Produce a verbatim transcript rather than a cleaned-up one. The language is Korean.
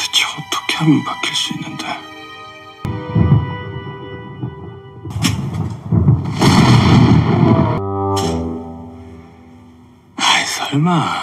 대체 어떻게 하면 바뀔 수 있는데? 아이, 설마.